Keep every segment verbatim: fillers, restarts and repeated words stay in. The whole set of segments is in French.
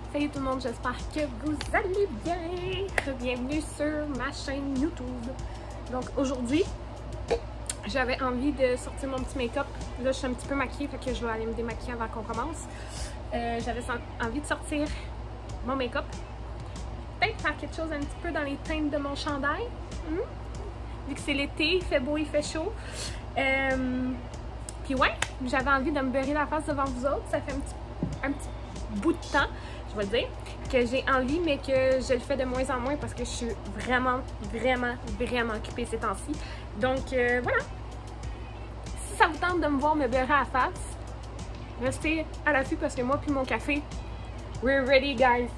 Salut tout le monde, j'espère que vous allez bien. Bienvenue sur ma chaîne YouTube. Donc aujourd'hui, j'avais envie de sortir mon petit make-up. Là, je suis un petit peu maquillée, fait que je vais aller me démaquiller avant qu'on commence. Euh, j'avais envie de sortir mon make-up. Peut-être faire quelque chose un petit peu dans les teintes de mon chandail. Hmm? Vu que c'est l'été, il fait beau, il fait chaud. Euh, Puis ouais, j'avais envie de me beurrer la face devant vous autres. Ça fait un petit, un petit bout de temps, je vais le dire, que j'ai envie, mais que je le fais de moins en moins parce que je suis vraiment, vraiment, vraiment occupée ces temps-ci. Donc euh, voilà. Si ça vous tente de me voir me beurrer à la face, restez à l'affût parce que moi puis mon café, we're ready, guys.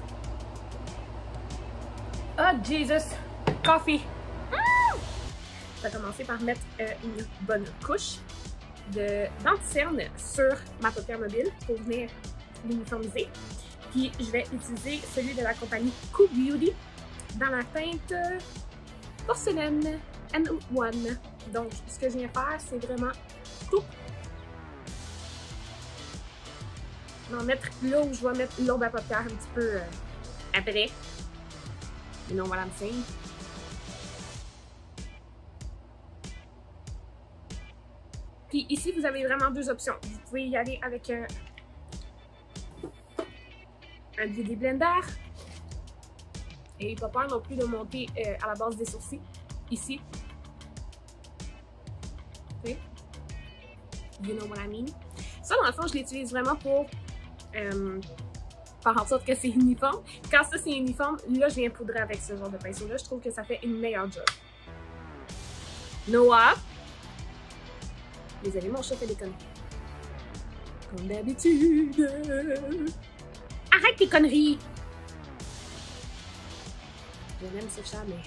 Oh Jesus! Coffee! Mm! Je vais commencer par mettre euh, une bonne couche de d'anti-cerne sur ma paupière mobile pour venir l'uniformiser. Puis je vais utiliser celui de la compagnie Q Beauty dans la teinte porcelaine N un. Donc ce que je viens faire, c'est vraiment tout. Je vais en mettre là où je vais mettre l'autre à paupière un petit peu euh, après. You know what I'm saying? Puis ici, vous avez vraiment deux options. Vous pouvez y aller avec un, un beauty blender. Et pas peur non plus de monter euh, à la base des sourcils. Ici. Okay. You know what I mean? Ça, dans le fond, je l'utilise vraiment pour euh, faire en sorte que c'est uniforme. Quand ça, c'est uniforme, là, je viens poudrer avec ce genre de pinceau-là. Je trouve que ça fait une meilleure job. Noah! Désolée, mon chat fait des conneries. Comme d'habitude. Arrête tes conneries! Je l'aime ce chat, mais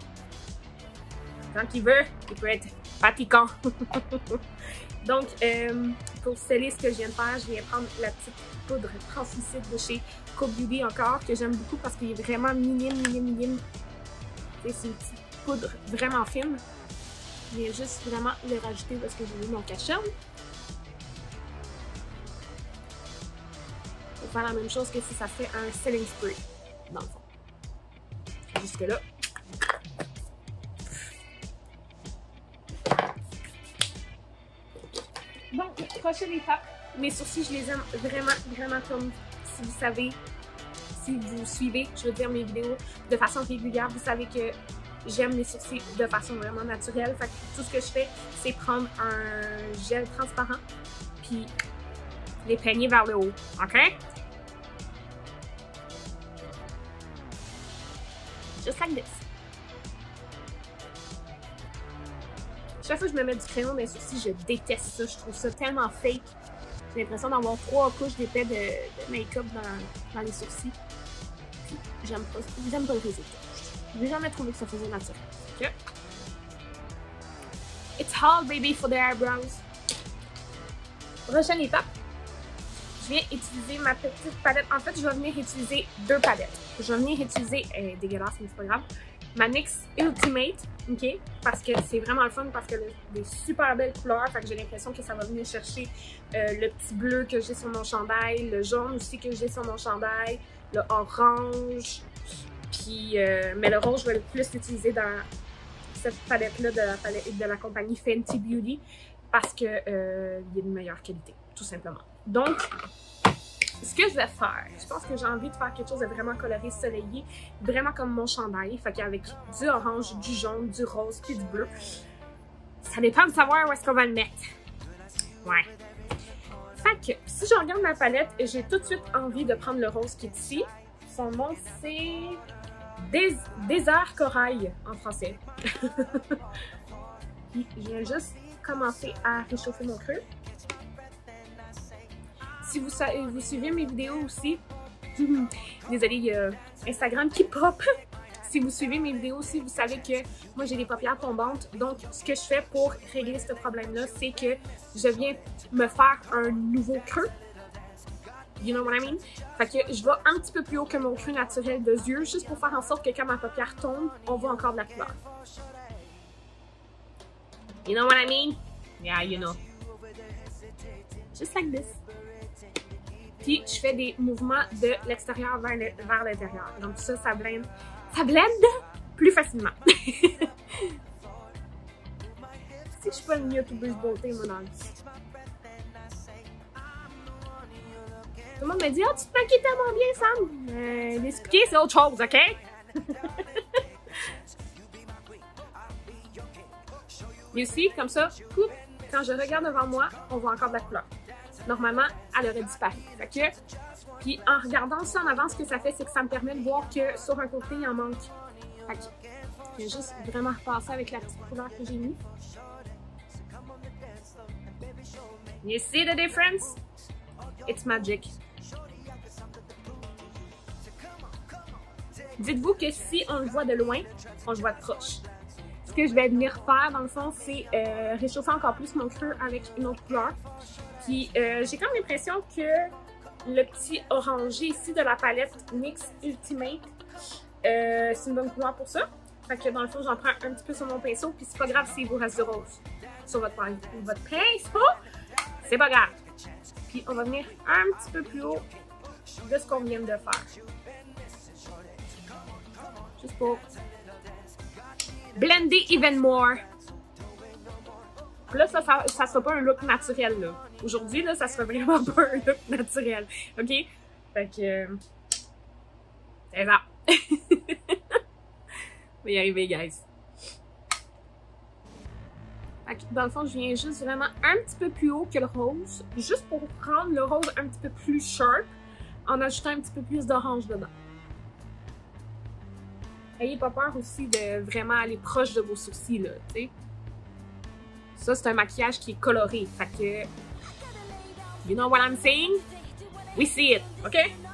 quand il veut, il peut être fatigant. Donc, euh, pour sceller ce que je viens de faire, je viens prendre la petite poudre translucide de chez Q Beauty encore, que j'aime beaucoup parce qu'il est vraiment minime, minime, minime. C'est une petite poudre vraiment fine. Je viens juste vraiment le rajouter parce que j'ai mis mon cachet. Pour faire la même chose que si ça fait un setting spray, dans le fond. Jusque là. Donc, prochaine étape, mes sourcils, je les aime vraiment, vraiment comme si vous savez, si vous suivez, je veux dire, mes vidéos de façon régulière, vous savez que j'aime mes sourcils de façon vraiment naturelle. Fait que tout ce que je fais, c'est prendre un gel transparent puis les peigner vers le haut. OK? Just like this. Chaque fois que je me mets du crayon dans les sourcils, je déteste ça. Je trouve ça tellement fake. J'ai l'impression d'avoir trois couches d'épais de, de make-up dans, dans les sourcils. J'aime pas, j'aime pas le résultat. Je n'ai jamais trouvé que ça faisait naturel. Okay. It's all baby for the eyebrows. Prochaine étape. Je viens utiliser ma petite palette. En fait, je vais venir utiliser deux palettes. Je vais venir utiliser, euh, dégueulasse, mais c'est pas grave, ma N Y X Ultimate, ok? Parce que c'est vraiment le fun, parce que a des super belles couleurs. Fait que j'ai l'impression que ça va venir chercher euh, le petit bleu que j'ai sur mon chandail, le jaune aussi que j'ai sur mon chandail, le orange. Puis, euh, mais le rose, je vais le plus l'utiliser dans cette palette-là de la palette de la compagnie Fenty Beauty parce que euh, il est de meilleure qualité, tout simplement. Donc, ce que je vais faire, je pense que j'ai envie de faire quelque chose de vraiment coloré, soleillé, vraiment comme mon chandail. Fait qu'avec du orange, du jaune, du rose puis du bleu. Ça dépend de savoir où est-ce qu'on va le mettre. Ouais. Fait que, si je regarde ma palette, j'ai tout de suite envie de prendre le rose qui est ici. Son nom, c'est Des Désert Corail en français. Puis, je viens juste commencer à réchauffer mon creux. Si vous, vous suivez mes vidéos aussi, désolée, il y a Instagram qui pop. Si vous suivez mes vidéos aussi, vous savez que moi j'ai des paupières tombantes. Donc, ce que je fais pour régler ce problème-là, c'est que je viens me faire un nouveau creux. You know what I mean? Fait que je vais un petit peu plus haut que mon creux naturel de yeux, juste pour faire en sorte que quand ma paupière tombe, on voit encore de la couleur. You know what I mean? Yeah, you know. Just like this. Puis je fais des mouvements de l'extérieur vers l'intérieur. Donc ça, ça blende, ça blende plus facilement. Si je suis pas une youtubeuse beauté, mon ami. Tout le monde me dit « Ah, oh, tu te maquilles tellement bien, Sam! Euh, » L'expliquer, c'est autre chose, OK? Mais aussi, comme ça, coupe, quand je regarde devant moi, on voit encore de la couleur. Normalement, elle aurait disparu. Fait que, puis en regardant ça en avant, ce que ça fait, c'est que ça me permet de voir que sur un côté, il en manque. Fait que, je vais juste vraiment repasser avec la petite couleur que j'ai mis. You see the difference? It's magic. Dites-vous que si on le voit de loin, on le voit de proche. Ce que je vais venir faire, dans le fond, c'est euh, réchauffer encore plus mon feu avec une autre couleur. Puis euh, j'ai comme l'impression que le petit orangé ici de la palette NYX Ultimate, euh, c'est une bonne couleur pour ça. Fait que dans le fond, j'en prends un petit peu sur mon pinceau, puis c'est pas grave s'il vous reste du rose sur votre, votre pinceau. C'est pas grave. Puis on va venir un petit peu plus haut de ce qu'on vient de faire. Juste pour blender even more. Là, ça, ça, ça sera pas un look naturel, là. Aujourd'hui, là, ça sera vraiment pas un look naturel. OK? Fait que... Euh, c'est ça. On va y arriver, guys. Fait que, dans le fond, je viens juste vraiment un petit peu plus haut que le rose. Juste pour rendre le rose un petit peu plus sharp, en ajoutant un petit peu plus d'orange dedans. Ayez pas peur aussi de vraiment aller proche de vos sourcils, là, tu sais. Ça, c'est un maquillage qui est coloré. Fait que... You know what I'm saying? We see it, OK?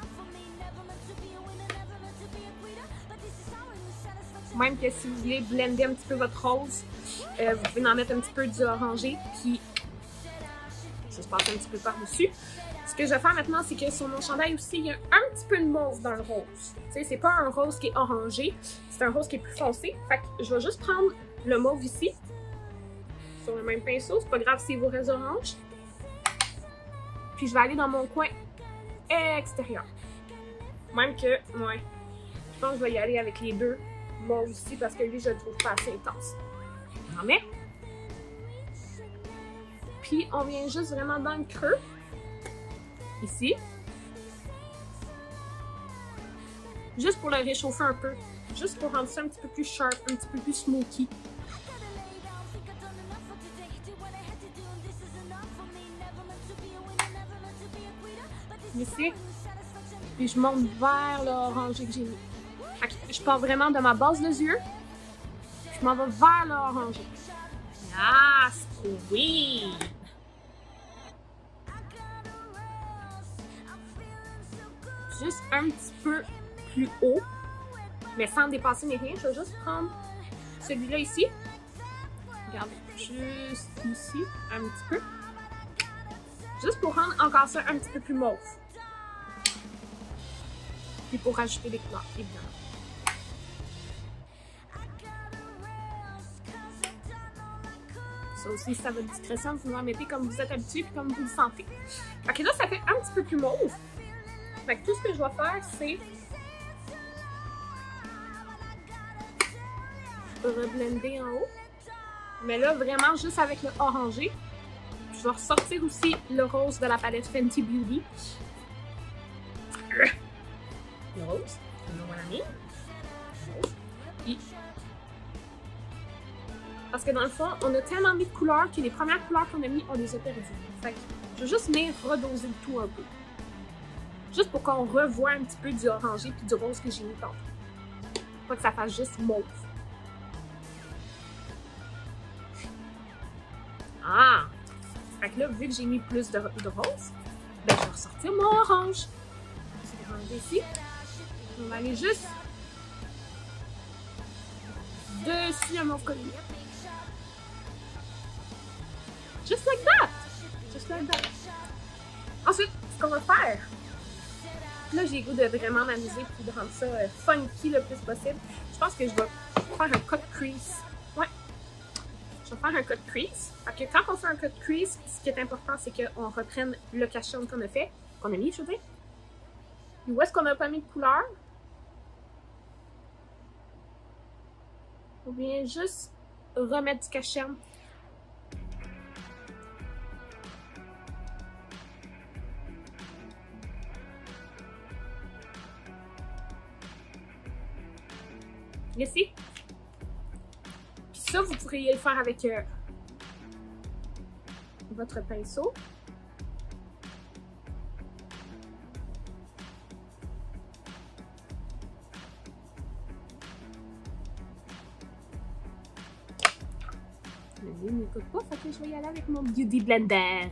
Même que si vous voulez blender un petit peu votre rose, euh, vous pouvez en mettre un petit peu du orangé, puis ça se passe un petit peu par-dessus. Ce que je vais faire maintenant, c'est que sur mon chandail aussi, il y a un petit peu de mauve dans le rose. Tu sais, c'est pas un rose qui est orangé, c'est un rose qui est plus foncé. Fait que je vais juste prendre le mauve ici, sur le même pinceau, c'est pas grave s'il vous reste orange. Puis je vais aller dans mon coin extérieur. Même que, ouais, je pense que je vais y aller avec les deux mauves ici parce que lui, je le trouve pas assez intense. On en met. Puis on vient juste vraiment dans le creux. Ici. Juste pour le réchauffer un peu. Juste pour rendre ça un petit peu plus sharp, un petit peu plus smoky. Ici. Puis je monte vers l'orangé que j'ai mis. Je pars vraiment de ma base de yeux. Je m'en vais vers l'orangé. Ah, oui! Juste un petit peu plus haut, mais sans dépasser mes rien. Je vais juste prendre celui-là ici. Regardez, juste ici, un petit peu. Juste pour rendre encore ça un petit peu plus mauve. Puis pour rajouter des couleurs, évidemment. Ça aussi, ça va être discrétion, vous en mettez comme vous êtes habitué et comme vous le sentez. Fait que là, ça fait un petit peu plus mauve. Fait que tout ce que je vais faire, c'est reblender en haut. Mais là, vraiment juste avec le orangé. Je vais ressortir aussi le rose de la palette Fenty Beauty. Le rose. You know what I mean? Rose. Puis, parce que dans le fond, on a tellement mis de couleurs que les premières couleurs qu'on a mis, on les a perdues. Fait que je vais juste venir redoser le tout un peu. Juste pour qu'on revoie un petit peu du orangé puis du rose que j'ai mis tantôt. Pas que ça fasse juste mauve. Ah! Fait que là, vu que j'ai mis plus de, de rose, ben je vais ressortir mon orange. Je vais ranger ici. On va aller juste dessus le mauve collé. Just like that! Just like that. Ensuite, ce qu'on va faire, là j'ai le goût de vraiment m'amuser et de rendre ça funky le plus possible. Je pense que je vais faire un cut crease. Ouais. Je vais faire un cut crease. Fait que quand on fait un cut crease, ce qui est important, c'est qu'on reprenne le cache-ongles qu'on a fait, qu'on a mis, je veux dire. Et où est-ce qu'on n'a pas mis de couleur? On vient juste remettre du cache-cerne. Ici. Puis ça, vous pourriez le faire avec euh, votre pinceau. Mais il n'écoute pas, fait que je vais y aller avec mon Beauty Blender.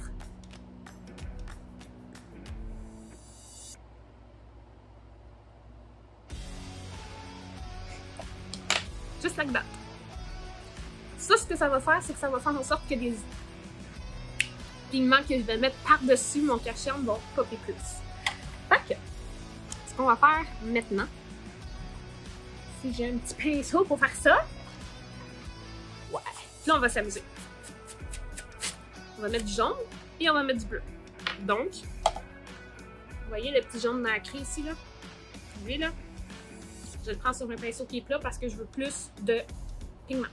Just like that. Ça, ce que ça va faire, c'est que ça va faire en sorte que les pigments que je vais mettre par-dessus mon cache-cerne vont popper plus. Fait que, ce qu'on va faire maintenant, si j'ai un petit pinceau pour faire ça, ouais, puis là on va s'amuser. On va mettre du jaune et on va mettre du bleu. Donc, vous voyez le petit jaune nacré ici, là? Lui, là? Je le prends sur un pinceau qui est plat parce que je veux plus de pigment.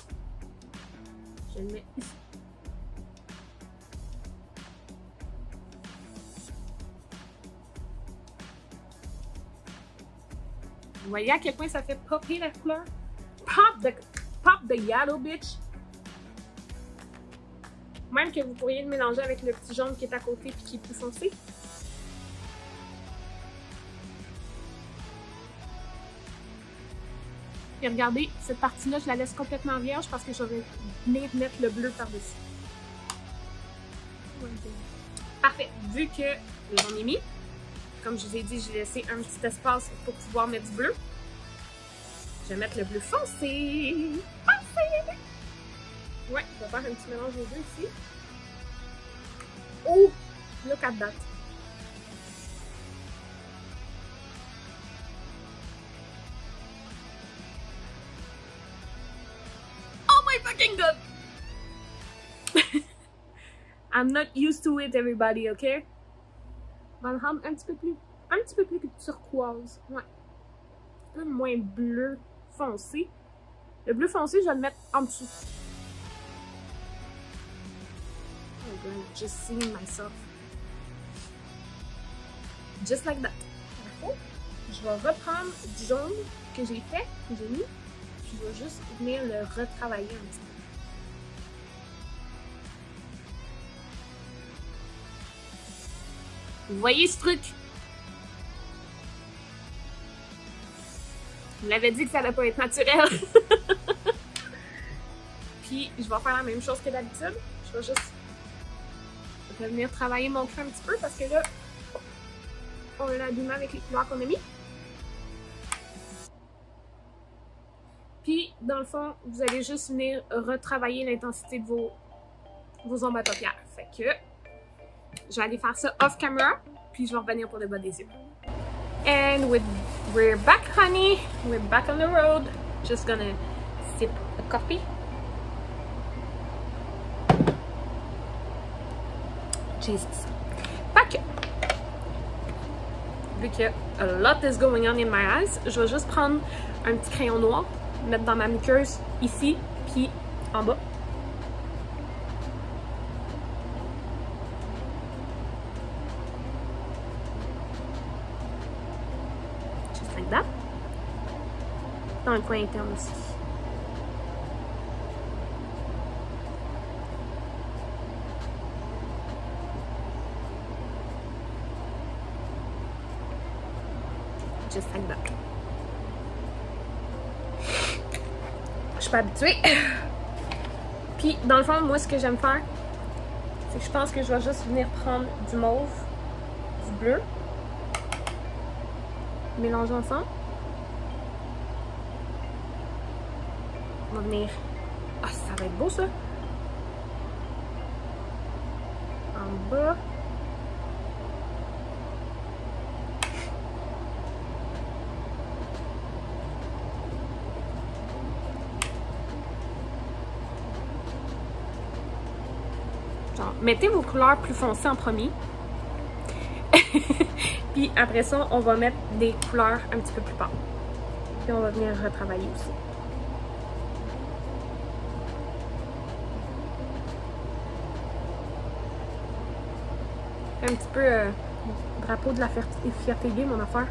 Je le mets ici. Vous voyez à quel point ça fait popper la couleur? Pop the, pop the yellow, bitch! Même que vous pourriez le mélanger avec le petit jaune qui est à côté et qui est plus foncé. Et regardez, cette partie-là, je la laisse complètement vierge parce que je vais venir mettre le bleu par-dessus. Parfait. Vu que j'en ai mis, comme je vous ai dit, j'ai laissé un petit espace pour pouvoir mettre du bleu. Je vais mettre le bleu foncé. Foncé! Ouais, on va faire un petit mélange aux deux ici. Oh! Look at that! Fucking good! I'm not used to it, everybody, ok? On va le rendre un petit peu plus, un petit peu plus turquoise. Ouais. Un peu moins bleu foncé. Le bleu foncé, je vais le mettre en dessous. Oh god, just seeing myself. Just like that. Parfait. Je vais reprendre du jaune que j'ai fait, que j'ai mis. Je vais juste venir le retravailler un petit peu. Vous voyez ce truc? Je vous l'avais dit que ça allait pas être naturel. Puis, je vais faire la même chose que d'habitude. Je vais juste venir travailler mon creux un petit peu parce que là, on l'a abîmé avec les couleurs qu'on a mis. Puis, dans le fond, vous allez juste venir retravailler l'intensité de vos, vos ombres à paupières. Fait que, je vais aller faire ça off camera, puis je vais revenir pour le bas des yeux. And with, we're back, honey. We're back on the road. Just gonna sip a coffee. Jesus. Fait que, vu que a lot is going on in my eyes, je vais juste prendre un petit crayon noir, mettre dans ma muqueuse ici, puis en bas. Just like that. Dans le coin interne aussi. Just like that. Je suis pas habituée. Puis, dans le fond, moi, ce que j'aime faire, c'est que je pense que je vais juste venir prendre du mauve, du bleu, mélanger ensemble. On va venir... Ah, ça va être beau, ça! En bas. Genre, mettez vos couleurs plus foncées en premier. Puis après ça, on va mettre des couleurs un petit peu plus pâles. Puis on va venir retravailler aussi. Un petit peu euh, drapeau de la fierté gay, mon affaire.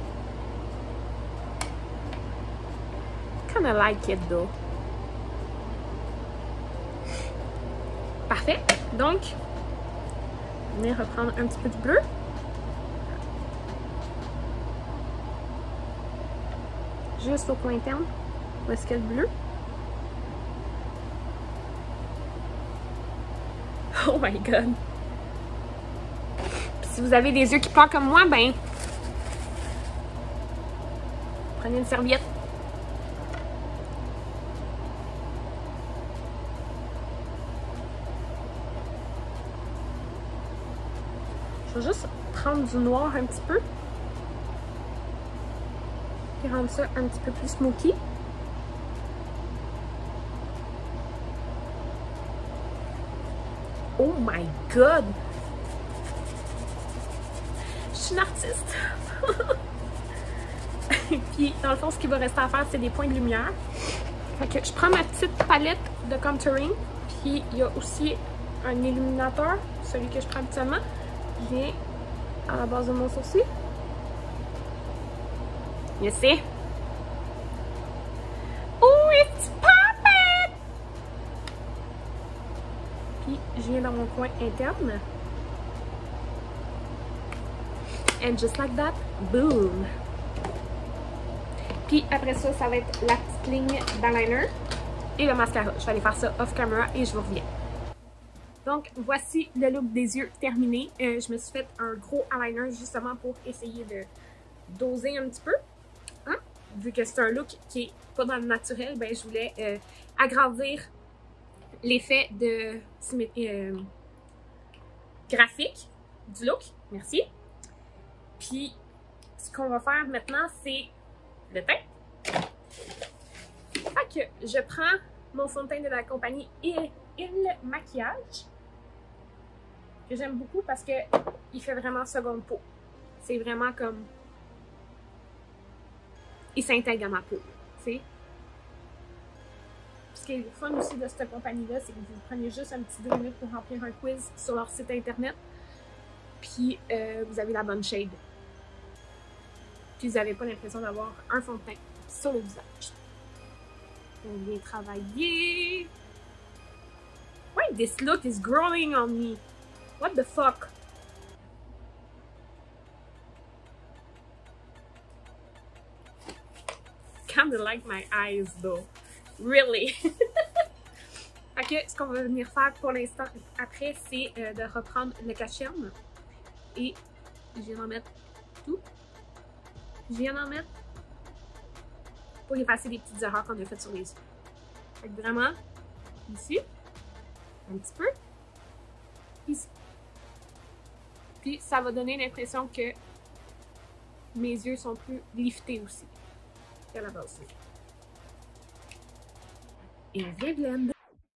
Kinda like it though. Parfait. Donc, on va venir reprendre un petit peu de bleu. Juste au coin interne. Où est-ce qu'il y a le bleu? Oh my god! Puis si vous avez des yeux qui pleurent comme moi, ben... prenez une serviette. Je vais juste prendre du noir un petit peu. Et rendre ça un petit peu plus smoky. Oh my god! Je suis une artiste! Puis, dans le fond, ce qu'il va rester à faire, c'est des points de lumière. Fait que je prends ma petite palette de contouring. Puis, il y a aussi un illuminateur, celui que je prends habituellement. Je viens à la base de mon sourcil. You see? Oh, it's popping! Puis, je viens dans mon coin interne. And just like that, boom! Puis après ça, ça va être la petite ligne d'eyeliner et le mascara. Je vais aller faire ça off camera et je vous reviens. Donc, voici le look des yeux terminé. Euh, je me suis fait un gros eyeliner justement pour essayer de doser un petit peu. Hein? Vu que c'est un look qui est pas dans le naturel, ben je voulais euh, agrandir l'effet de euh, graphique du look. Merci. Puis, ce qu'on va faire maintenant, c'est le teint. Fait que je prends mon fond de teint de la compagnie Il, Il Maquillage, que j'aime beaucoup parce que il fait vraiment seconde peau. C'est vraiment comme... il s'intègre à ma peau, tu sais. Ce qui est le fun aussi de cette compagnie-là, c'est que vous prenez juste un petit deux minutes pour remplir un quiz sur leur site internet, puis euh, vous avez la bonne shade. Puis vous n'avez pas l'impression d'avoir un fond de teint sur le visage. On vient travailler. Why this look is growing on me? What the fuck? Kinda like my eyes though. Really? Ok, ce qu'on va venir faire pour l'instant après, c'est euh, de reprendre le cache-cerne. Et je viens d'en mettre tout. Je viens d'en mettre pour effacer les petites erreurs qu'on a faites sur les yeux. Fait que vraiment, ici, un petit peu, ici. Puis ça va donner l'impression que mes yeux sont plus liftés aussi qu'à la base. Et on vient blend.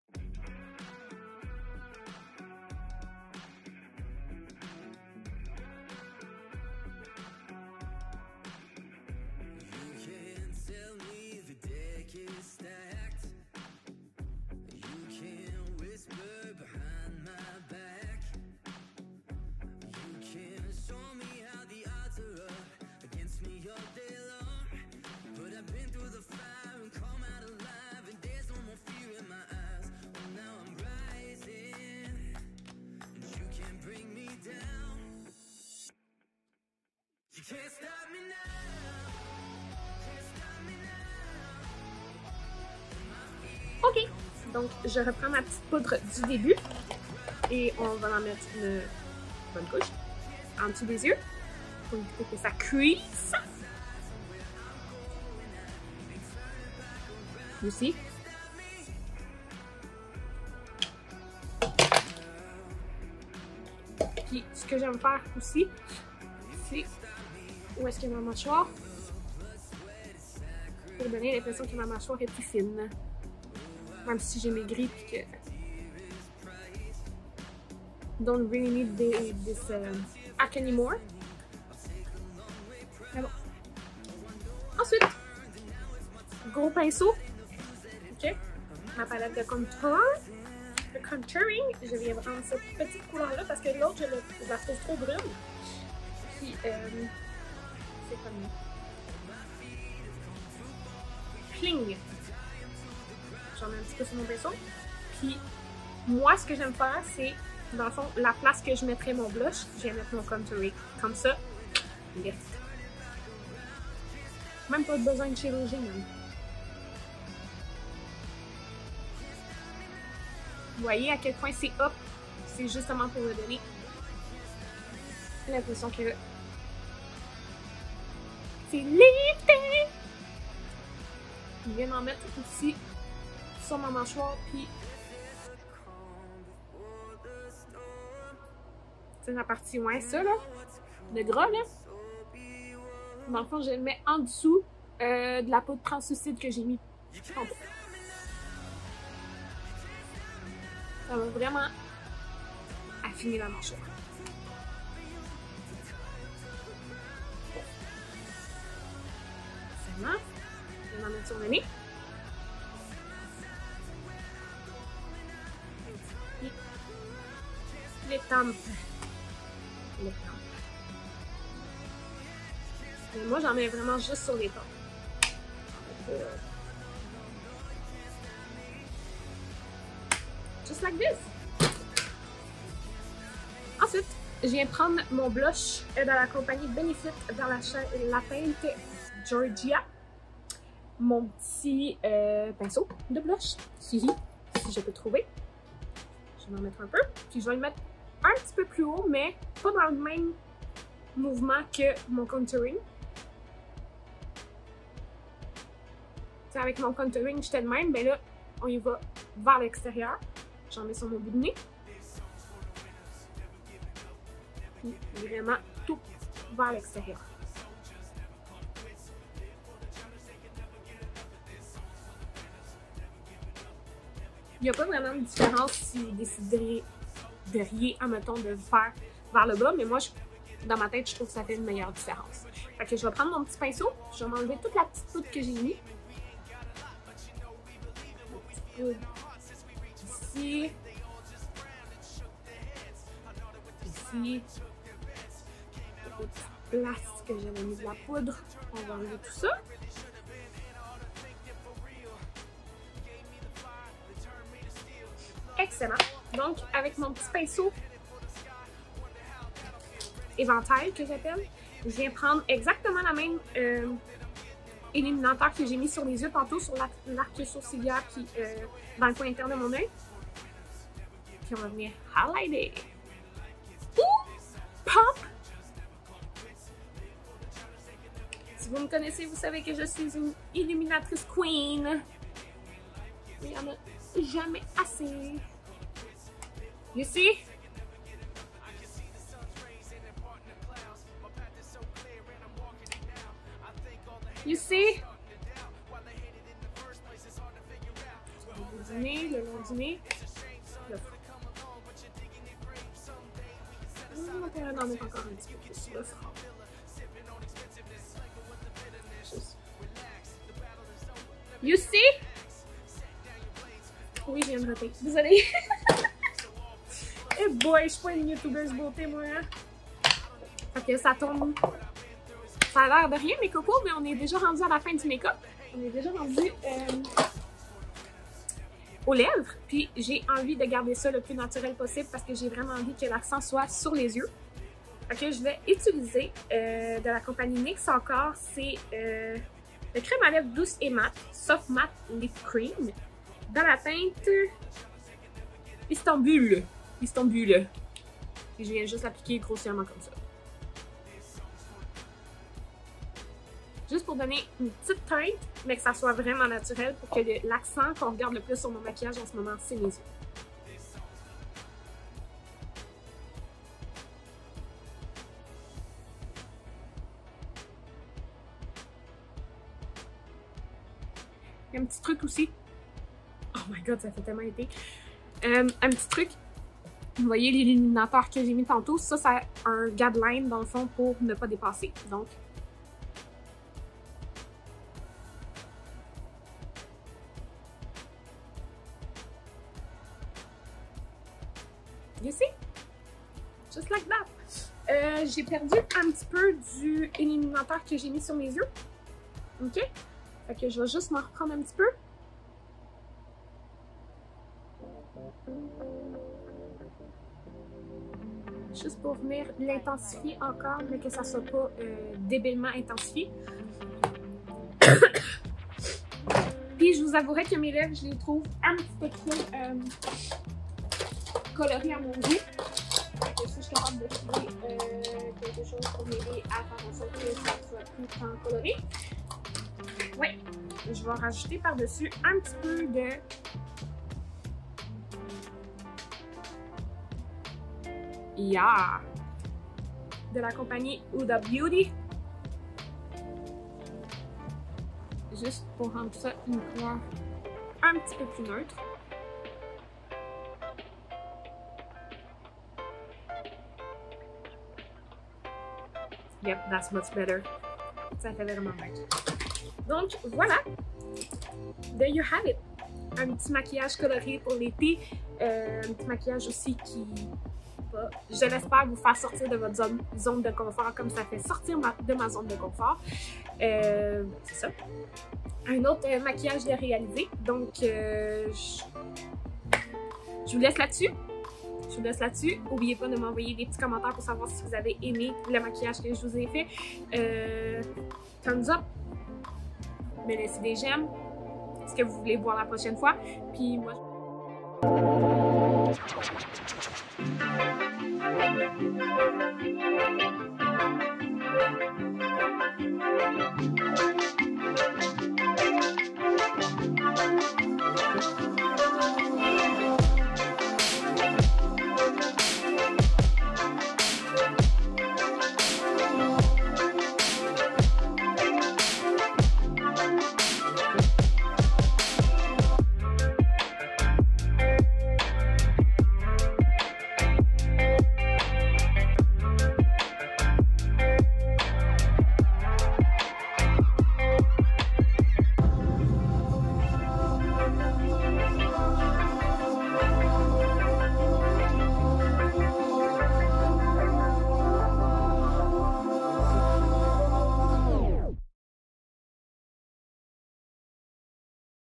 Ok, donc je reprends ma petite poudre du début et on va en mettre une bonne couche en dessous des yeux pour éviter que ça cuise. Aussi. Puis ce que j'aime faire aussi, c'est où est-ce que ma mâchoire, pour donner l'impression que ma mâchoire est plus fine. Même si j'ai maigri puis que don't really need this uh, Akenimore. Mais bon. Ensuite, gros pinceau. Ok. Ma palette de contour. Le contouring, je viens prendre cette petite couleur-là parce que l'autre, je, je la trouve trop brune. Puis, euh, c'est comme Pling. J'en mets un petit peu sur mon pinceau. Puis, moi, ce que j'aime faire, c'est, dans le fond, la place que je mettrais mon blush, je vais mettre mon contouring. Comme ça, lift. Même pas besoin de chirurgie, même. Vous voyez à quel point c'est up? C'est justement pour me donner l'impression que c'est lifté! Je viens d'en mettre aussi sur ma mâchoire, puis c'est la partie, ouais, ça là, le gras là. Dans le fond, je le mets en dessous euh, de la poudre translucide que j'ai mis tantôt. Ça va vraiment affiner la mâchoire. Seulement, je vais en mettre sur le nez. Et les tempes. Les tempes. Mais moi, j'en mets vraiment juste sur les tempes. Just like this. Ensuite, je viens prendre mon blush de la compagnie Benefit dans la, la teinte Georgia. Mon petit euh, pinceau de blush, si, si je peux trouver. Je vais en mettre un peu. Puis je vais le mettre un petit peu plus haut, mais pas dans le même mouvement que mon contouring. T'sais, avec mon contouring, j'étais de même, mais là, on y va vers l'extérieur. J'en mets sur mon bout de nez. Puis vraiment tout vers l'extérieur. Il n'y a pas vraiment de différence si vous décideriez de rien, admettons, de le faire vers le bas, mais moi, je, dans ma tête, je trouve que ça fait une meilleure différence. Fait que je vais prendre mon petit pinceau, je vais m'enlever toute la petite poudre que j'ai mis. Ici. Ici. La petite place que j'avais mis de la poudre. On va enlever tout ça. Excellent. Donc, avec mon petit pinceau éventail que j'appelle, je viens prendre exactement la même euh, illuminateur que j'ai mis sur les yeux tantôt, sur l'arc sourcilière puis euh, dans le coin interne de mon œil. Puis on va venir highlighter. Ouh! Pop! Si vous me connaissez, vous savez que je suis une illuminatrice queen. Il n'y en a jamais assez. You see? You see? Le bout du nez, le long du nez, le front. On va peut-être en mettre encore un petit peu plus sur le front. You see? Oui, je viens de rater. Désolée. Eh boy, je suis pas une youtubeuse beauté, moi. Hein? Fait que ça tombe. Ça a l'air de rien, mes cocos, mais on est déjà rendu à la fin du make-up. On est déjà rendu euh, aux lèvres. Puis j'ai envie de garder ça le plus naturel possible parce que j'ai vraiment envie que l'accent soit sur les yeux. Fait que je vais utiliser euh, de la compagnie N Y X encore. C'est euh, le crème à lèvres douce et mat, Soft Matte Lip Cream, dans la teinte Istanbul. Istanbul. Et je viens juste l'appliquer grossièrement comme ça. Juste pour donner une petite teinte, mais que ça soit vraiment naturel pour que l'accent qu'on regarde le plus sur mon maquillage en ce moment, c'est mes yeux. Il y a un petit truc aussi. Oh my god, ça fait tellement été. Euh, un petit truc. Vous voyez l'illuminateur que j'ai mis tantôt, ça, ça un guideline dans le fond pour ne pas dépasser. Donc, you see? Just like that. Euh, j'ai perdu un petit peu du éliminateur que j'ai mis sur mes yeux. Ok? Fait que je vais juste m'en reprendre un petit peu. Juste pour venir l'intensifier encore, mais que ça soit pas euh, débilement intensifié. Puis je vous avouerai que mes lèvres, je les trouve un petit peu trop euh, colorées à mon goût. Donc, si je suis capable de trouver euh, quelque chose pour m'aider à faire en sorte que ça soit plus tant coloré. Oui, je vais rajouter par-dessus un petit peu de Yeah! De la compagnie Huda Beauty. Juste pour rendre ça une couleur un petit peu plus neutre. Yep, that's much better. Ça fait vraiment bien. Donc voilà! There you have it! Un petit maquillage coloré pour l'été. Euh, un petit maquillage aussi qui... Je l'espère vous faire sortir de votre zone, zone de confort comme ça fait sortir ma, de ma zone de confort. Euh, c'est ça. Un autre euh, maquillage de réaliser. Donc, euh, je, je vous laisse là-dessus. Je vous laisse là-dessus. N'oubliez pas de m'envoyer des petits commentaires pour savoir si vous avez aimé le maquillage que je vous ai fait. Euh, thumbs up. Me laissez des j'aime. Ce que vous voulez voir la prochaine fois. Puis moi, je...